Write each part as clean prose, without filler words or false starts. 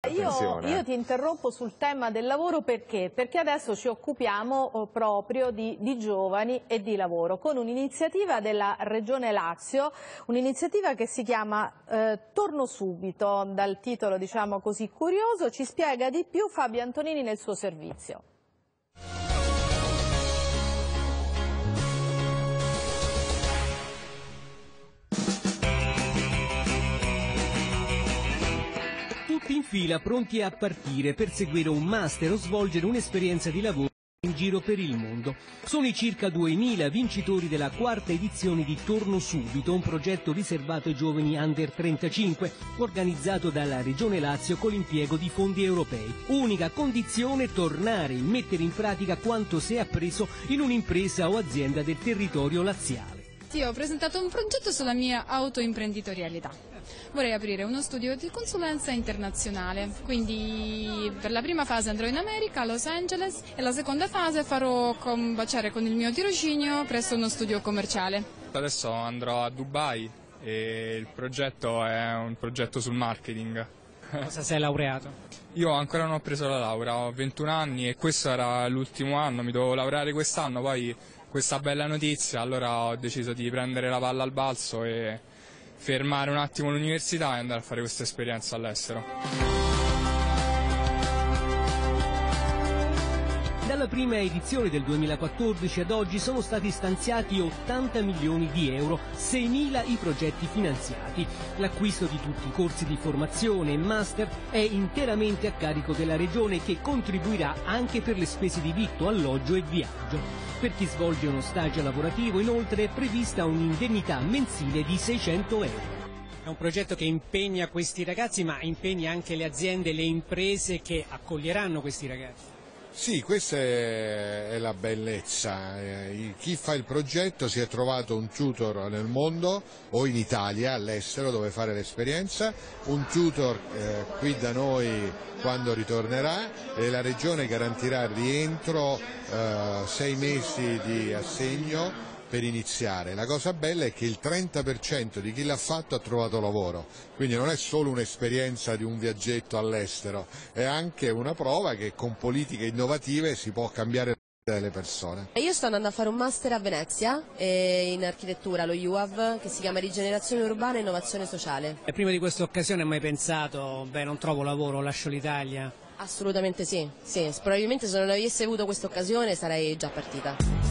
Io ti interrompo sul tema del lavoro perché adesso ci occupiamo proprio di giovani e di lavoro con un'iniziativa della Regione Lazio, un'iniziativa che si chiama Torno subito, dal titolo diciamo così curioso. Ci spiega di più Fabio Antonini nel suo servizio. In fila pronti a partire per seguire un master o svolgere un'esperienza di lavoro in giro per il mondo. Sono i circa 2000 vincitori della quarta edizione di Torno Subito, un progetto riservato ai giovani under 35, organizzato dalla Regione Lazio con l'impiego di fondi europei. Unica condizione: tornare e mettere in pratica quanto si è appreso in un'impresa o azienda del territorio laziale. Sì, ho presentato un progetto sulla mia autoimprenditorialità. Vorrei aprire uno studio di consulenza internazionale, quindi per la prima fase andrò in America, a Los Angeles, e la seconda fase farò combaciare con il mio tirocinio presso uno studio commerciale. Adesso andrò a Dubai e il progetto è un progetto sul marketing. Cosa sei laureato? Io ancora non ho preso la laurea, ho 21 anni e questo era l'ultimo anno, mi dovevo laureare quest'anno, poi questa bella notizia, allora ho deciso di prendere la palla al balzo e fermare un attimo l'università e andare a fare questa esperienza all'estero. Dalla prima edizione del 2014 ad oggi sono stati stanziati 80 milioni di euro, 6.000 i progetti finanziati. L'acquisto di tutti i corsi di formazione e master è interamente a carico della Regione, che contribuirà anche per le spese di vitto, alloggio e viaggio. Per chi svolge uno stage lavorativo, inoltre, è prevista un'indennità mensile di 600 euro. È un progetto che impegna questi ragazzi, ma impegna anche le aziende e le imprese che accoglieranno questi ragazzi. Sì, questa è la bellezza. Chi fa il progetto si è trovato un tutor nel mondo o in Italia, all'estero, dove fare l'esperienza, un tutor qui da noi quando ritornerà, e la Regione garantirà al rientro 6 mesi di assegno per iniziare. La cosa bella è che il 30% di chi l'ha fatto ha trovato lavoro, quindi non è solo un'esperienza di un viaggetto all'estero, è anche una prova che con politiche innovative si può cambiare la vita delle persone. Io sto andando a fare un master a Venezia in architettura allo UAV, che si chiama Rigenerazione Urbana e Innovazione Sociale. E prima di questa occasione hai mai pensato, beh, non trovo lavoro, lascio l'Italia? Assolutamente sì, probabilmente se non avessi avuto questa occasione sarei già partita.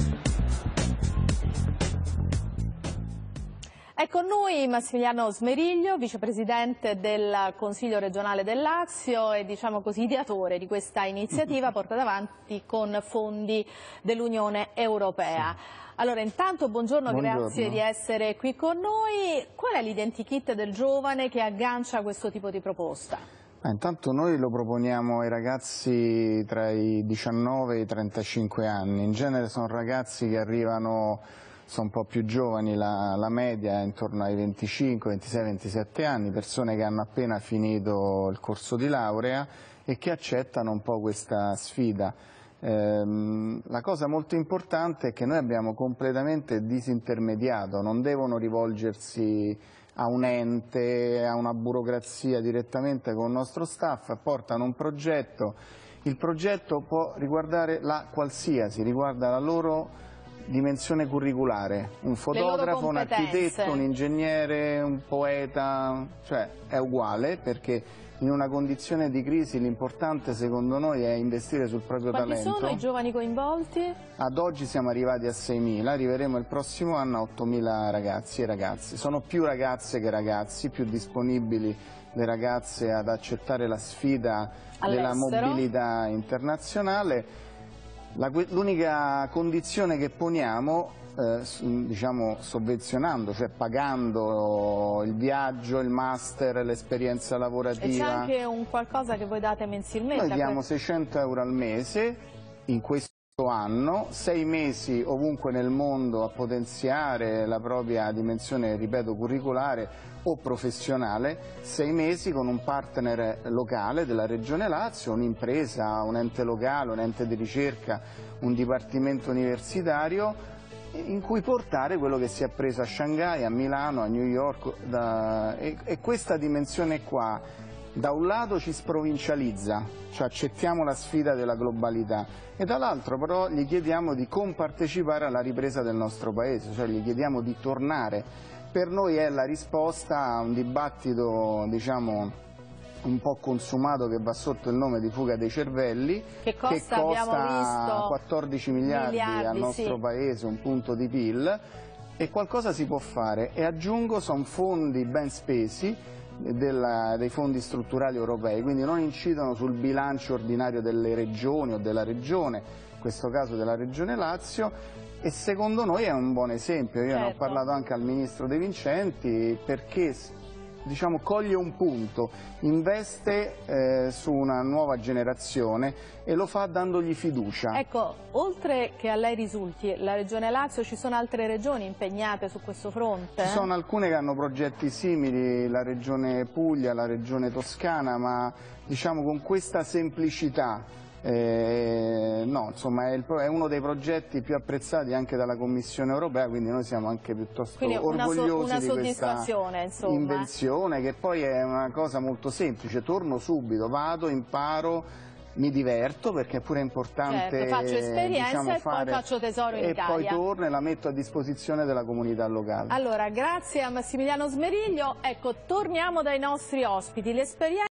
È con noi Massimiliano Smeriglio, vicepresidente del Consiglio regionale del Lazio e diciamo così ideatore di questa iniziativa portata avanti con fondi dell'Unione Europea. Allora intanto buongiorno, grazie di essere qui con noi. Qual è l'identikit del giovane che aggancia questo tipo di proposta? Intanto noi lo proponiamo ai ragazzi tra i 19 e i 35 anni, in genere sono ragazzi che arrivano, sono un po' più giovani, la media è intorno ai 25, 26, 27 anni, persone che hanno appena finito il corso di laurea e che accettano un po' questa sfida. La cosa molto importante è che noi abbiamo completamente disintermediato, non devono rivolgersi a un ente, a una burocrazia direttamente con il nostro staff, portano un progetto, il progetto può riguardare la qualsiasi, riguarda la loro dimensione curriculare, un fotografo, un architetto, un ingegnere, un poeta, cioè è uguale, perché in una condizione di crisi l'importante secondo noi è investire sul proprio talento. Quanti sono i giovani coinvolti? Ad oggi siamo arrivati a 6.000, arriveremo il prossimo anno a 8.000 ragazzi e ragazze. Sono più ragazze che ragazzi, più disponibili le ragazze ad accettare la sfida della mobilità internazionale. L'unica condizione che poniamo, diciamo sovvenzionando, cioè pagando il viaggio, il master, l'esperienza lavorativa. E c'è anche un qualcosa che voi date mensilmente? Noi diamo 600 euro al mese in questo anno, 6 mesi ovunque nel mondo a potenziare la propria dimensione, ripeto, curricolare o professionale, 6 mesi con un partner locale della Regione Lazio, un'impresa, un ente locale, un ente di ricerca, un dipartimento universitario, in cui portare quello che si è appreso a Shanghai, a Milano, a New York, e questa dimensione qua da un lato ci sprovincializza, cioè accettiamo la sfida della globalità, e dall'altro però gli chiediamo di compartecipare alla ripresa del nostro paese, cioè gli chiediamo di tornare. Per noi è la risposta a un dibattito, diciamo, un po' consumato, che va sotto il nome di fuga dei cervelli, che costa abbiamo visto, 14 miliardi al nostro paese, un punto di PIL, e qualcosa si può fare. E aggiungo, sono fondi ben spesi, dei fondi strutturali europei, quindi non incidono sul bilancio ordinario delle regioni o della regione, in questo caso della regione Lazio, e secondo noi è un buon esempio. Io ne ho parlato anche al ministro De Vincenti, perché, diciamo, coglie un punto, investe su una nuova generazione e lo fa dandogli fiducia. Ecco, oltre che a lei risulti, la Regione Lazio, ci sono altre regioni impegnate su questo fronte? Ci sono alcune che hanno progetti simili, la Regione Puglia, la Regione Toscana, ma diciamo con questa semplicità. No, insomma è uno dei progetti più apprezzati anche dalla Commissione europea, quindi noi siamo anche piuttosto orgogliosi di questa invenzione, che poi è una cosa molto semplice: torno subito, vado, imparo, mi diverto, perché è pure importante, certo, faccio esperienza, diciamo, e poi faccio tesoro in Italia. E poi torno e la metto a disposizione della comunità locale. Allora, grazie a Massimiliano Smeriglio. Ecco, torniamo dai nostri ospiti. L'esperienza